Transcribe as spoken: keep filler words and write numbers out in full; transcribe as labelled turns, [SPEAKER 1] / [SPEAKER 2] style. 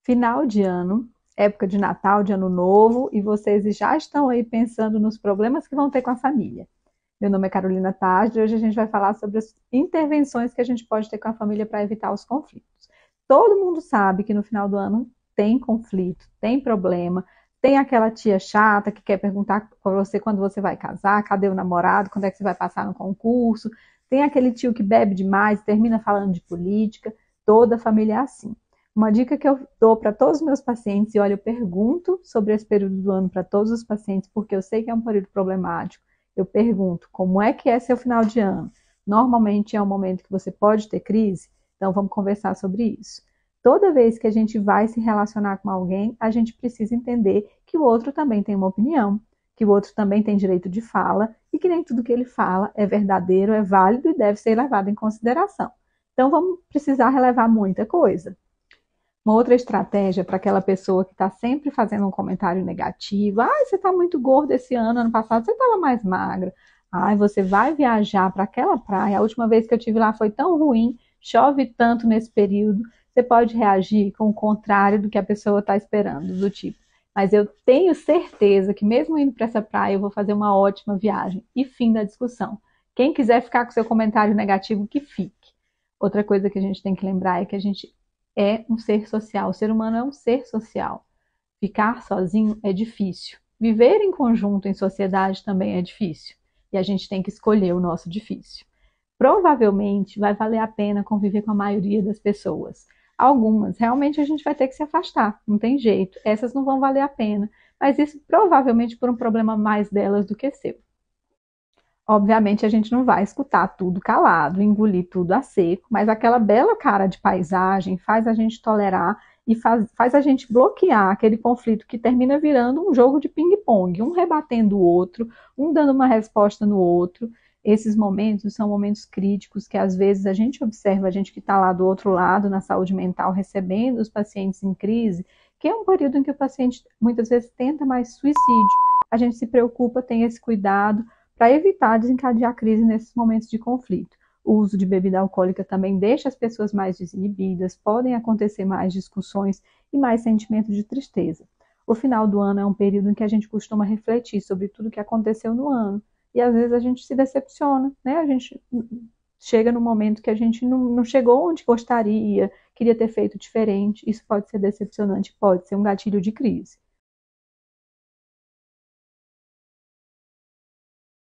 [SPEAKER 1] Final de ano, época de Natal, de Ano Novo, e vocês já estão aí pensando nos problemas que vão ter com a família. Meu nome é Carolina Tarde e hoje a gente vai falar sobre as intervenções que a gente pode ter com a família para evitar os conflitos. Todo mundo sabe que no final do ano tem conflito, tem problema, tem aquela tia chata que quer perguntar para você quando você vai casar, cadê o namorado, quando é que você vai passar no concurso, tem aquele tio que bebe demais e termina falando de política, toda família é assim. Uma dica que eu dou para todos os meus pacientes, e olha, eu pergunto sobre esse período do ano para todos os pacientes, porque eu sei que é um período problemático. Eu pergunto, como é que é seu final de ano? Normalmente é um momento que você pode ter crise, então vamos conversar sobre isso. Toda vez que a gente vai se relacionar com alguém, a gente precisa entender que o outro também tem uma opinião, que o outro também tem direito de fala, e que nem tudo que ele fala é verdadeiro, é válido e deve ser levado em consideração. Então vamos precisar relevar muita coisa. Uma outra estratégia para aquela pessoa que está sempre fazendo um comentário negativo. Ai, você está muito gordo esse ano, ano passado você estava mais magra. Ai, você vai viajar para aquela praia, a última vez que eu estive lá foi tão ruim, chove tanto nesse período. Você pode reagir com o contrário do que a pessoa está esperando, do tipo, mas eu tenho certeza que mesmo indo para essa praia eu vou fazer uma ótima viagem. E fim da discussão. Quem quiser ficar com seu comentário negativo, que fique. Outra coisa que a gente tem que lembrar é que a gente é um ser social, o ser humano é um ser social. Ficar sozinho é difícil. Viver em conjunto, em sociedade, também é difícil. E a gente tem que escolher o nosso difícil. Provavelmente vai valer a pena conviver com a maioria das pessoas. Algumas, realmente a gente vai ter que se afastar, não tem jeito. Essas não vão valer a pena. Mas isso provavelmente por um problema mais delas do que seu. Obviamente a gente não vai escutar tudo calado, engolir tudo a seco, mas aquela bela cara de paisagem faz a gente tolerar e faz, faz a gente bloquear aquele conflito que termina virando um jogo de ping-pong, um rebatendo o outro, um dando uma resposta no outro. Esses momentos são momentos críticos que às vezes a gente observa, a gente que está lá do outro lado na saúde mental, recebendo os pacientes em crise, que é um período em que o paciente muitas vezes tenta mais suicídio. A gente se preocupa, tem esse cuidado, para evitar desencadear crise nesses momentos de conflito. O uso de bebida alcoólica também deixa as pessoas mais desinibidas, podem acontecer mais discussões e mais sentimento de tristeza. O final do ano é um período em que a gente costuma refletir sobre tudo que aconteceu no ano, e às vezes a gente se decepciona, né? A gente chega no momento que a gente não, não chegou onde gostaria, queria ter feito diferente, isso pode ser decepcionante, pode ser um gatilho de crise.